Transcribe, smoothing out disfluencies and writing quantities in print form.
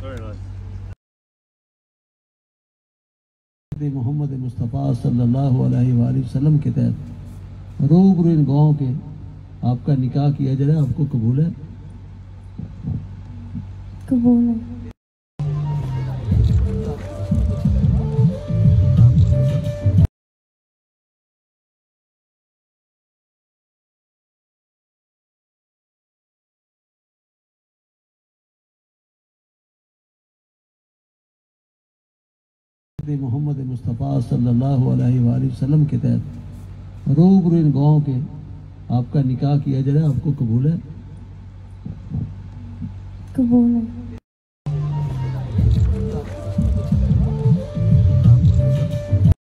मोहम्मद मुस्तफ़ा सल्लल्लाहु अलैहि वसल्लम के तहत रूबरू इन गाँव के आपका निकाह किया जाए, आपको कबूल है? कबूल है। मोहम्मद मुस्तफ़ा सल्लल्लाहु अलैहि वसल्लम के तहत रूबरू इन गाँव के आपका निकाह किया जाए, आपको कबूल है? कबूल है।